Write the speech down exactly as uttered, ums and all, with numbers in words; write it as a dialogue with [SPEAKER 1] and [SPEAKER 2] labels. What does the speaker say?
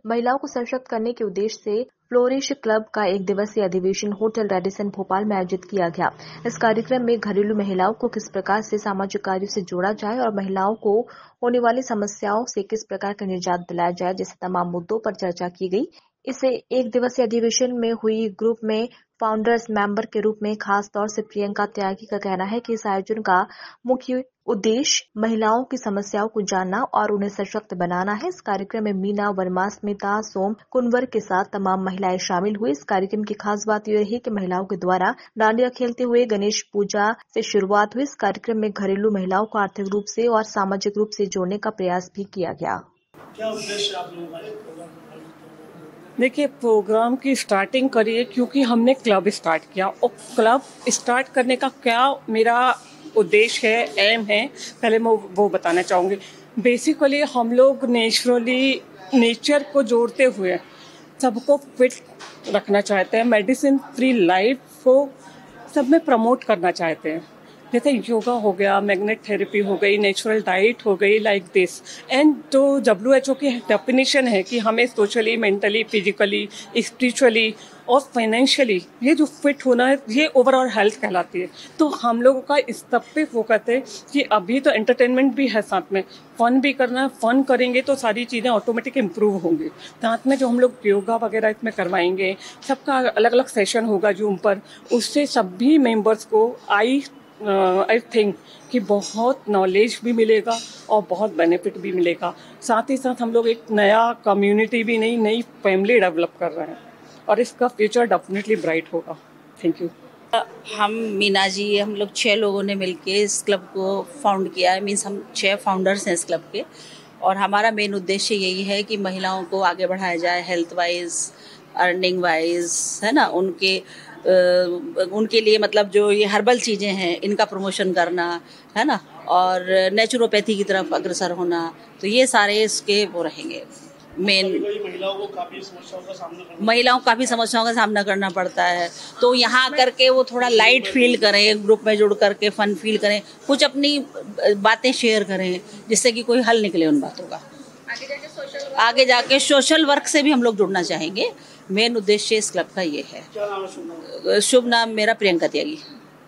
[SPEAKER 1] महिलाओं को सशक्त करने के उद्देश्य से फ्लोरिश क्लब का एक दिवसीय अधिवेशन होटल रेडिसन भोपाल में आयोजित किया गया। इस कार्यक्रम में घरेलू महिलाओं को किस प्रकार से सामाजिक कार्यों से जोड़ा जाए और महिलाओं को होने वाली समस्याओं से किस प्रकार का निजात दिलाया जाए जैसे तमाम मुद्दों पर चर्चा की गई। इसे एक दिवसीय अधिवेशन में हुई ग्रुप में फाउंडर्स मेंबर के रूप में खास तौर से प्रियंका त्यागी का कहना है कि इस आयोजन का मुख्य उद्देश्य महिलाओं की समस्याओं को जानना और उन्हें सशक्त बनाना है। इस कार्यक्रम में मीना वर्मा, स्मिता, सोम, कुंवर के साथ तमाम महिलाएं शामिल हुई। इस कार्यक्रम की खास बात यह रही कि महिलाओं के द्वारा डांडिया खेलते हुए गणेश पूजा से शुरुआत हुई। इस कार्यक्रम में घरेलू महिलाओं को आर्थिक रूप से और सामाजिक रूप से जोड़ने का प्रयास भी किया गया।
[SPEAKER 2] क्या उद्देश्य आप लोगों का?
[SPEAKER 3] देखिए, प्रोग्राम की स्टार्टिंग करिए क्योंकि हमने क्लब स्टार्ट किया और क्लब स्टार्ट करने का क्या मेरा उद्देश्य है, एम है, पहले मैं वो बताना चाहूँगी। बेसिकली हम लोग नेचुरली नेचर को जोड़ते हुए सबको फिट रखना चाहते हैं, मेडिसिन फ्री लाइफ को सब में प्रमोट करना चाहते हैं। जैसे योगा हो गया, मैग्नेट थेरेपी हो गई, नेचुरल डाइट हो गई, लाइक दिस। एंड जो डब्ल्यू एच ओ की डेफिनेशन है कि हमें सोशली, मेंटली, फिजिकली, स्पिरिचुअली और फाइनेंशियली ये जो फिट होना है, ये ओवरऑल हेल्थ कहलाती है। तो हम लोगों का इस सब पे फोकस है कि अभी तो एंटरटेनमेंट भी है, साथ में फन भी करना है। फन करेंगे तो सारी चीज़ें ऑटोमेटिक इम्प्रूव होंगी। साथ में जो हम लोग योगा वगैरह इसमें करवाएंगे, सबका अलग अलग सेशन होगा जूम पर, उससे सभी मेंबर्स को आई आई थिंक कि बहुत नॉलेज भी मिलेगा और बहुत बेनिफिट भी मिलेगा। साथ ही साथ हम लोग एक नया कम्युनिटी भी, नई नई फैमिली डेवलप कर रहे हैं और इसका फ्यूचर डेफिनेटली ब्राइट होगा। Thank you.
[SPEAKER 4] हम मीना जी, हम लोग छः लोगों ने मिलके इस क्लब को फाउंड किया है। मीन्स हम छः फाउंडर्स हैं इस क्लब के और हमारा मेन उद्देश्य यही है कि महिलाओं को आगे बढ़ाया जाए, हेल्थ वाइज, अर्निंग वाइज, है ना। उनके Uh, उनके लिए मतलब जो ये हर्बल चीज़ें हैं इनका प्रमोशन करना, है ना, और नेचुरोपैथी की तरफ अग्रसर होना। तो ये सारे इसके वो रहेंगे मेन।
[SPEAKER 2] महिलाओं को काफ़ी समस्याओं का सामना करना
[SPEAKER 4] महिलाओं को काफ़ी समस्याओं का सामना करना पड़ता है। तो यहाँ करके वो थोड़ा लाइट फील करें, ग्रुप में जुड़ करके फन फील करें, कुछ अपनी बातें शेयर करें जिससे कि कोई हल निकले उन बातों का। आगे जाके सोशल वर्क से भी हम लोग जुड़ना चाहेंगे। मेन उद्देश्य इस क्लब का ये है।
[SPEAKER 2] क्या नाम है?
[SPEAKER 4] शुभ नाम मेरा प्रियंका त्यागी।